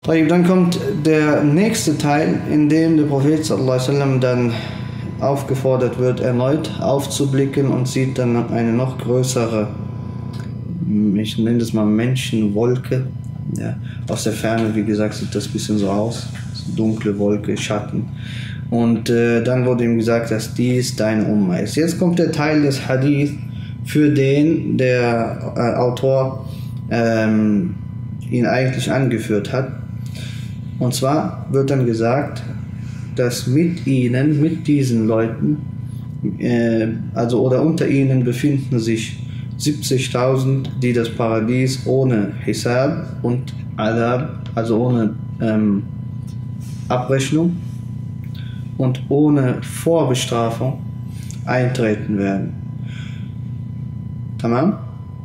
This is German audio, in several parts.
Dann kommt der nächste Teil, in dem der Prophet sallallahu alaihi wasallam dann aufgefordert wird, erneut aufzublicken und sieht dann eine noch größere, ich nenne das mal Menschenwolke. Ja, aus der Ferne, wie gesagt, sieht das ein bisschen so aus, dunkle Wolke, Schatten. Und dann wurde ihm gesagt, dass dies deine Umma ist. Jetzt kommt der Teil des Hadith, für den der Autor ihn eigentlich angeführt hat. Und zwar wird dann gesagt, dass mit ihnen, mit diesen Leuten, oder unter ihnen befinden sich 70.000, die das Paradies ohne Hisab und Adab, also ohne Abrechnung und ohne Vorbestrafung eintreten werden. Tamam?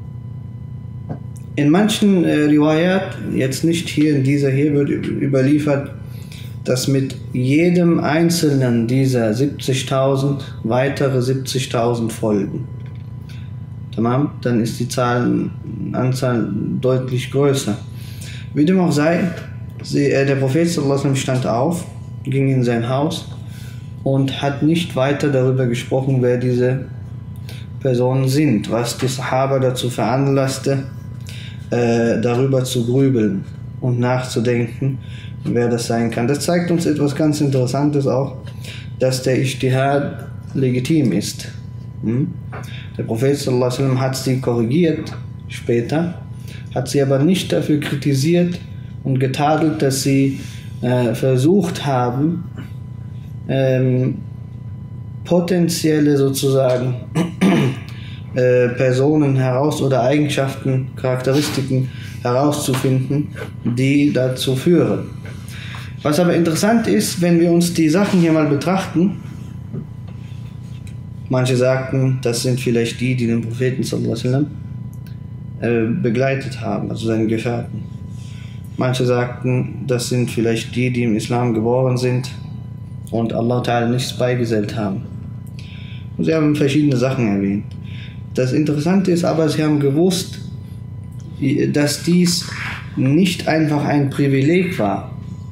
In manchen Riwayat, jetzt nicht hier in dieser, hier wird überliefert, dass mit jedem einzelnen dieser 70.000 weitere 70.000 folgen. Tamam? Dann ist die Anzahl deutlich größer. Wie dem auch sei, der Prophet sallallahu alaihi wasallam stand auf, ging in sein Haus und hat nicht weiter darüber gesprochen, wer diese Personen sind, was die Sahaba dazu veranlasste, darüber zu grübeln und nachzudenken, wer das sein kann. Das zeigt uns etwas ganz Interessantes auch, dass der Ijtihad legitim ist. Der Prophet sallallahu alaihi wasallam hat sie korrigiert später, hat sie aber nicht dafür kritisiert und getadelt, dass sie versucht haben, potenzielle sozusagen Personen oder Eigenschaften, Charakteristiken herauszufinden, die dazu führen. Was aber interessant ist, wenn wir uns die Sachen hier mal betrachten, manche sagten, das sind vielleicht die den Propheten sallallahu alaihi wasallam begleitet haben, also seine Gefährten. Manche sagten, das sind vielleicht die im Islam geboren sind und Allah Ta'ala nichts beigesellt haben. Und sie haben verschiedene Sachen erwähnt. Das Interessante ist aber, sie haben gewusst, dass dies nicht einfach ein Privileg war.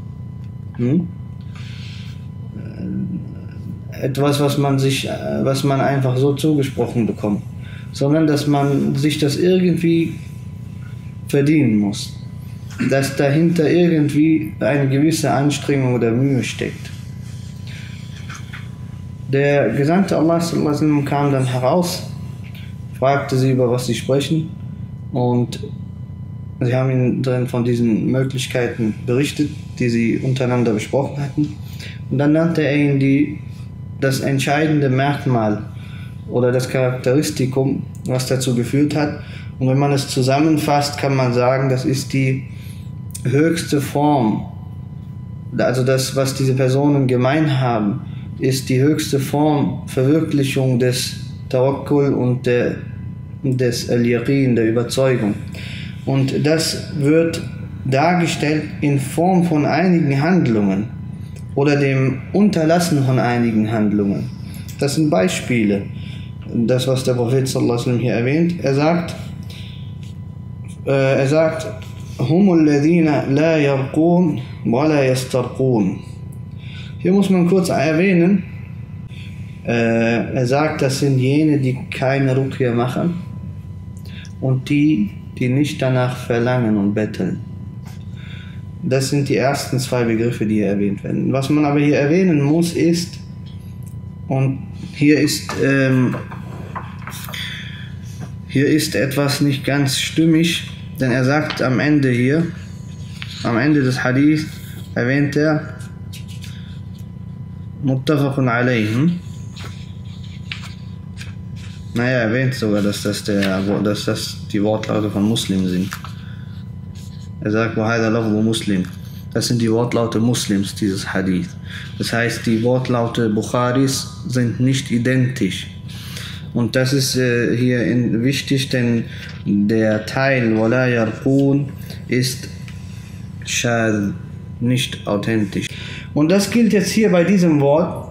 Etwas, was man einfach so zugesprochen bekommt, sondern dass man sich das irgendwie verdienen muss. Dass dahinter irgendwie eine gewisse Anstrengung oder Mühe steckt. Der Gesandte Allah sallallahu alaihi wasallam kam dann heraus, fragte sie, über was sie sprechen, und sie haben ihnen dann von diesen Möglichkeiten berichtet, die sie untereinander besprochen hatten. Und dann nannte er ihnen das entscheidende Merkmal oder das Charakteristikum, was dazu geführt hat. Und wenn man es zusammenfasst, kann man sagen, das ist die höchste Form, also das, was diese Personen gemein haben, ist die höchste Form Verwirklichung des Tawakkul und des Al-Yaqin, der Überzeugung. Und das wird dargestellt in Form von einigen Handlungen oder dem Unterlassen von einigen Handlungen. Das sind Beispiele, das, was der Prophet sallallahu alaihi wasallam hier erwähnt. Er sagt, Humul ladina la yarqun wa la yastarqun. Hier muss man kurz erwähnen, er sagt, das sind jene, die keine Ruqya machen und die nicht danach verlangen und betteln. Das sind die ersten zwei Begriffe, die hier erwähnt werden. Was man aber hier erwähnen muss ist, und hier ist etwas nicht ganz stimmig, denn er sagt am Ende des Hadith, erwähnt er, Muttafaqun alayhim. Er erwähnt sogar, dass das die Wortlaute von Muslimen sind. Er sagt, وَهَذَا لَفْظُ Muslim. Das sind die Wortlaute Muslims, dieses Hadith. Das heißt, die Wortlaute Bukharis sind nicht identisch. Und das ist hier wichtig, denn der Teil وَلَا يَرْقُونَ ist shadh, nicht authentisch. Und das gilt jetzt hier bei diesem Wort.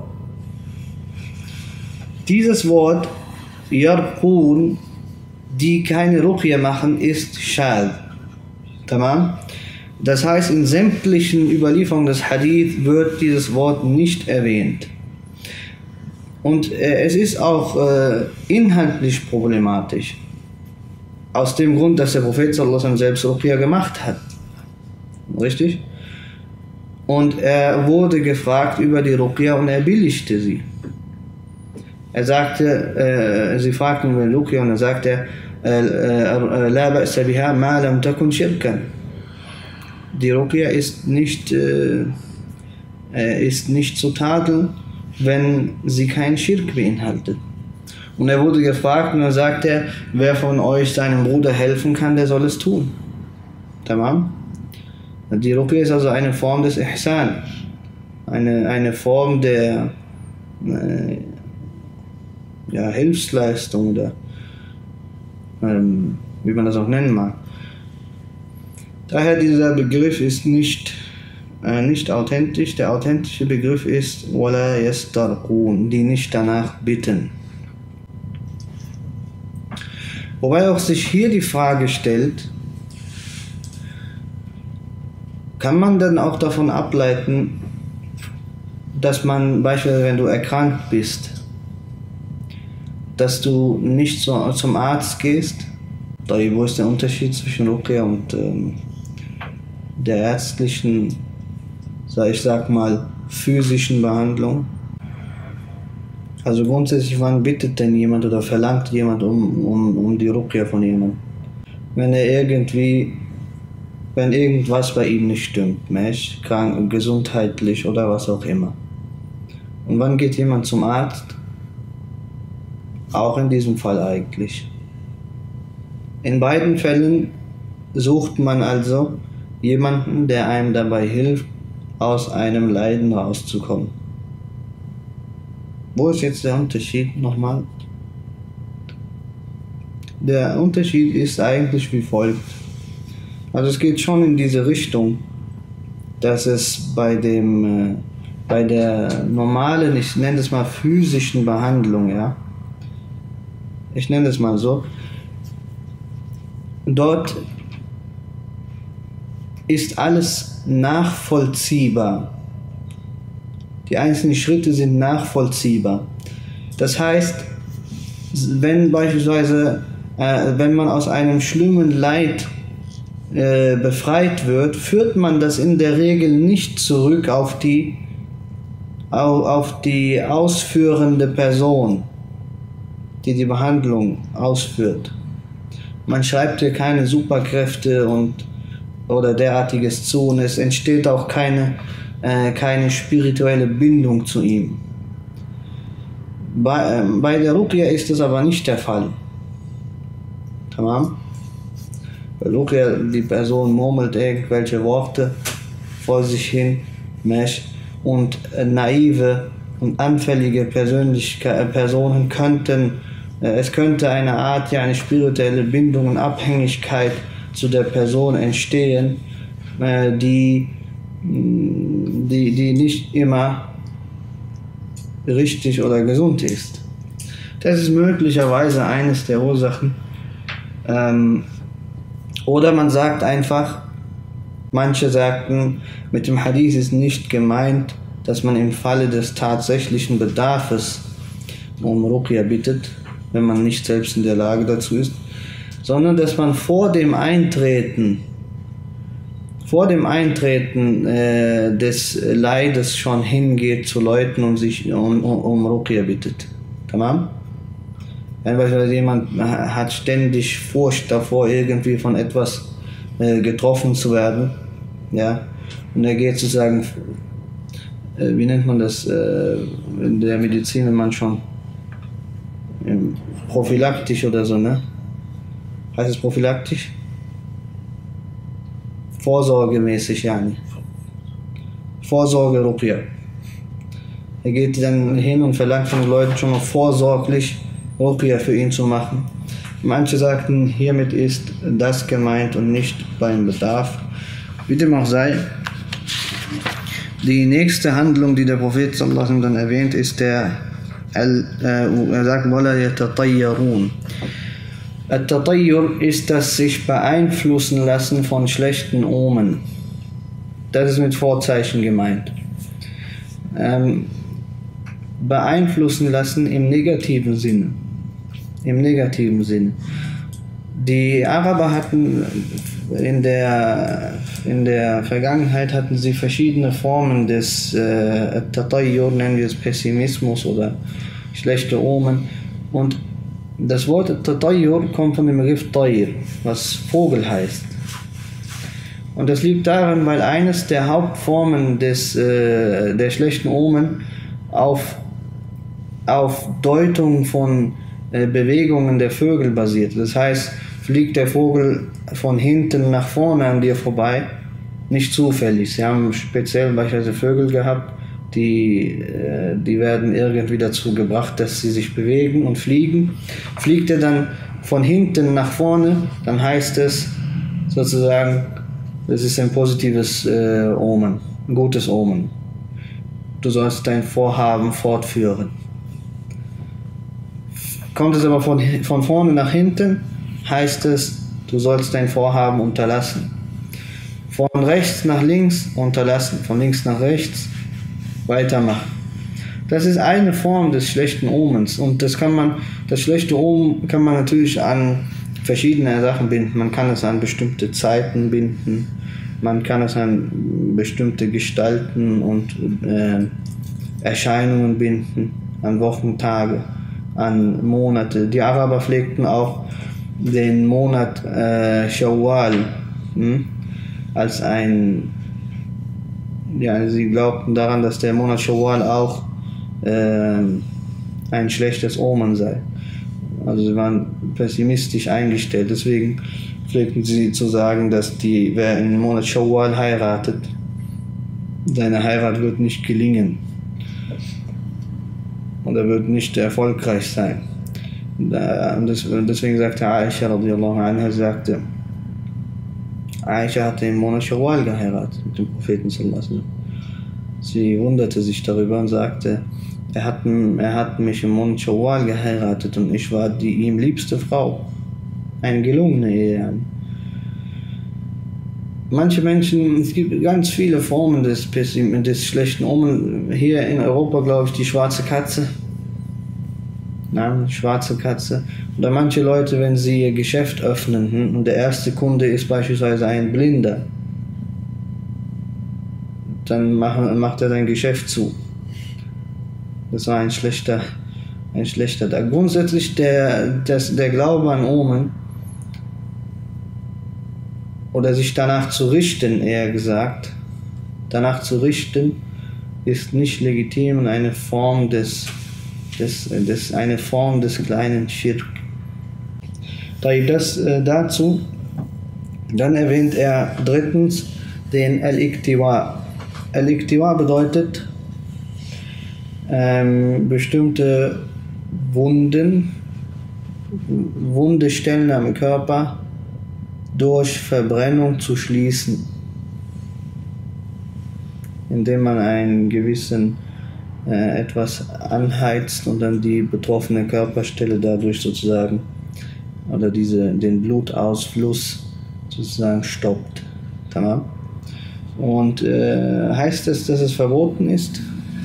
Dieses Wort Yarqun, die keine Ruqya machen, ist shadh. Tamam? Das heißt, in sämtlichen Überlieferungen des Hadith wird dieses Wort nicht erwähnt. Und es ist auch inhaltlich problematisch. Aus dem Grund, dass der Prophet sallallahu alaihi wasallam selbst Ruqya gemacht hat. Richtig? Und er wurde gefragt über die Ruqya und er billigte sie. Er sagte, sie fragten über die Ruqya und er sagte, La ba'sa biha ma lam takun shirkan. Die Ruqya ist nicht zu tadeln, wenn sie keinen Schirk beinhaltet. Und er wurde gefragt und er sagte, wer von euch seinem Bruder helfen kann, der soll es tun. Tamam? Die Ruqya ist also eine Form des Ihsan, eine Form der Hilfsleistung oder wie man das auch nennen mag. Daher dieser Begriff ist nicht authentisch. Der authentische Begriff ist wala yastarqun, die nicht danach bitten. Wobei auch sich hier die Frage stellt, kann man dann auch davon ableiten, dass man beispielsweise, wenn du erkrankt bist, dass du nicht zum Arzt gehst? Wo ist der Unterschied zwischen Ruqya und der ärztlichen, ich sag mal, physischen Behandlung? Also grundsätzlich, wann bittet denn jemand oder verlangt jemand um die Ruqya von jemandem? Wenn irgendwas bei ihm nicht stimmt, krank, gesundheitlich oder was auch immer. Und wann geht jemand zum Arzt? Auch in diesem Fall eigentlich. In beiden Fällen sucht man also jemanden, der einem dabei hilft, aus einem Leiden rauszukommen. Wo ist jetzt der Unterschied nochmal? Der Unterschied ist eigentlich wie folgt. Also es geht schon in diese Richtung, dass es bei der normalen, ich nenne es mal physischen Behandlung, ja, ich nenne es mal so, dort ist alles nachvollziehbar. Die einzelnen Schritte sind nachvollziehbar. Das heißt, wenn beispielsweise, wenn man aus einem schlimmen Leid befreit wird, führt man das in der Regel nicht zurück auf die ausführende Person, die die Behandlung ausführt. Man schreibt ihr keine Superkräfte oder derartiges zu und es entsteht auch keine spirituelle Bindung zu ihm. Bei der Ruqya ist das aber nicht der Fall. Tamam? Bei Ruqya, die Person murmelt irgendwelche Worte vor sich hin, und naive und anfällige Personen es könnte eine Art, eine spirituelle Bindung und Abhängigkeit zu der Person entstehen, die nicht immer richtig oder gesund ist. Das ist möglicherweise eines der Ursachen. Oder man sagt einfach, manche sagten, mit dem Hadith ist nicht gemeint, dass man im Falle des tatsächlichen Bedarfes um Ruqya bittet, wenn man nicht selbst in der Lage dazu ist, sondern dass man vor dem Eintreten des Leides schon hingeht zu Leuten und sich um Ruqya bittet. Tamam? Wenn beispielsweise jemand hat ständig Furcht davor, irgendwie von etwas getroffen zu werden, ja, und er geht sozusagen, wie nennt man das in der Medizin, wenn man schon prophylaktisch oder so, ne? Heißt es prophylaktisch? Vorsorgemäßig, yani. Vorsorge-Ruqya. Er geht dann hin und verlangt von den Leuten schon mal vorsorglich Ruqya für ihn zu machen. Manche sagten, hiermit ist das gemeint und nicht beim Bedarf. Wie dem auch sei, die nächste Handlung, die der Prophet sallallahu alaihi wasallam dann erwähnt, ist er sagt, wala yatatayyarun. At-Tatayyur ist das sich beeinflussen lassen von schlechten Omen. Das ist mit Vorzeichen gemeint. Beeinflussen lassen im negativen Sinne. Im negativen Sinne. Die Araber hatten in der Vergangenheit hatten sie verschiedene Formen des Tatayyur, nennen wir es Pessimismus oder schlechte Omen. Und das Wort Tatayyur kommt von dem Begriff Tayr, was Vogel heißt. Und das liegt daran, weil eines der Hauptformen der schlechten Omen auf Deutung von Bewegungen der Vögel basiert. Das heißt, fliegt der Vogel von hinten nach vorne an dir vorbei, nicht zufällig. Sie haben speziell beispielsweise Vögel gehabt, die werden irgendwie dazu gebracht, dass sie sich bewegen und fliegen. Fliegt er dann von hinten nach vorne, dann heißt es sozusagen, das ist ein positives Omen, ein gutes Omen. Du sollst dein Vorhaben fortführen. Kommt es aber von vorne nach hinten, heißt es, du sollst dein Vorhaben unterlassen. Von rechts nach links unterlassen, von links nach rechts weitermachen. Das ist eine Form des schlechten Omens und das schlechte Omen kann man natürlich an verschiedene Sachen binden. Man kann es an bestimmte Zeiten binden, man kann es an bestimmte Gestalten und Erscheinungen binden, an Wochentage, an Monate. Die Araber pflegten auch den Monat Shawwal als ein, ja, sie glaubten daran, dass der Monat Shawwal auch ein schlechtes Omen sei. Also sie waren pessimistisch eingestellt, deswegen pflegten sie zu sagen, dass wer im Monat Shawwal heiratet, seine Heirat wird nicht gelingen oder wird nicht erfolgreich sein. Deswegen sagte Aisha radiallahu anha, Aisha hatte im Monat Shawwal geheiratet mit dem Propheten sallallahu alaihi wasallam. Sie wunderte sich darüber und sagte, er hat mich im Monat Shawwal geheiratet und ich war die ihm liebste Frau. Eine gelungene Ehe. Manche Menschen, es gibt ganz viele Formen des schlechten Omen. Hier in Europa glaube ich die schwarze Katze. Nein, schwarze Katze. Oder manche Leute, wenn sie ihr Geschäft öffnen und der erste Kunde ist beispielsweise ein Blinder, dann macht er sein Geschäft zu. Das war ein schlechter Tag. Grundsätzlich der Glaube an Omen oder sich danach zu richten, eher gesagt, danach zu richten, ist nicht legitim und eine Form des kleinen Schirk. Das dazu. Dann erwähnt er drittens den Al-Iktiwa. Al-Iktiwa bedeutet bestimmte wunde Stellen am Körper durch Verbrennung zu schließen, indem man einen gewissen etwas anheizt und dann die betroffene Körperstelle dadurch sozusagen oder den Blutausfluss sozusagen stoppt. Tamam? Und heißt es, dass es verboten ist?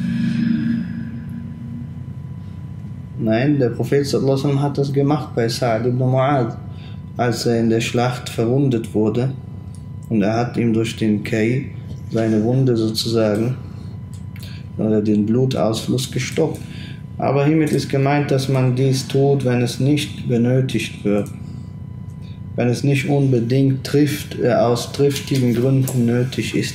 Nein, der Prophet sallallahu alaihi wasallam hat das gemacht bei Sa'd ibn Mu'adh, als er in der Schlacht verwundet wurde und er hat ihm durch den Kay seine Wunde sozusagen oder den Blutausfluss gestoppt. Aber hiermit ist gemeint, dass man dies tut, wenn es nicht benötigt wird. Wenn es nicht unbedingt aus triftigen Gründen nötig ist.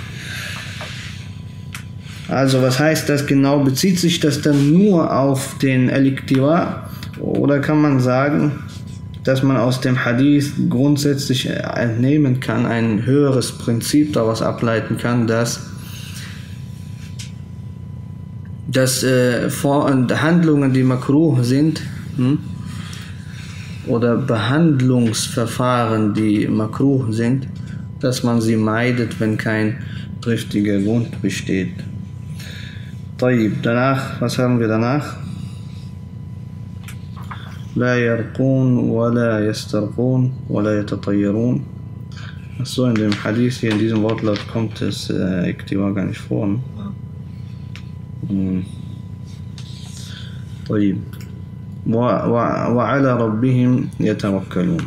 Also was heißt das genau? Bezieht sich das dann nur auf den Al-Iktiwa? Oder kann man sagen, dass man aus dem Hadith grundsätzlich entnehmen kann, ein höheres Prinzip daraus ableiten kann, dass Handlungen, die makruh sind, oder Behandlungsverfahren, die makruh sind, dass man sie meidet, wenn kein triftiger Grund besteht. Danach, was haben wir danach? لا يرقون ولا يسترقون ولا يتطيرون Achso, in dem Hadith hier, in diesem Wortlaut kommt das Iktiwa gar nicht vor. Ne? طيب وعلى ربهم يتوكلون.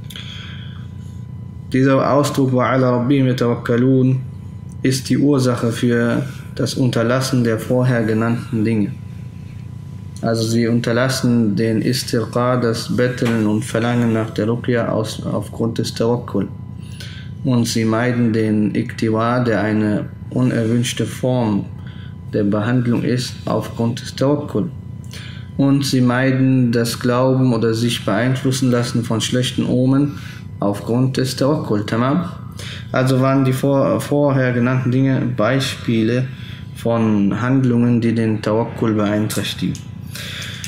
Dieser Ausdruck وعلى ربهم يتوكلون ist die Ursache für das Unterlassen der vorher genannten Dinge. Also sie unterlassen den Istirqa, das Betteln und Verlangen nach der Ruqya aufgrund des Tawakkul. Und sie meiden den Iktiwa, der eine unerwünschte Form der Behandlung ist, aufgrund des Tawakkul. Und sie meiden das Glauben oder sich beeinflussen lassen von schlechten Omen aufgrund des Tawakkul. Tamam? Also waren die vorher genannten Dinge Beispiele von Handlungen, die den Tawakkul beeinträchtigen.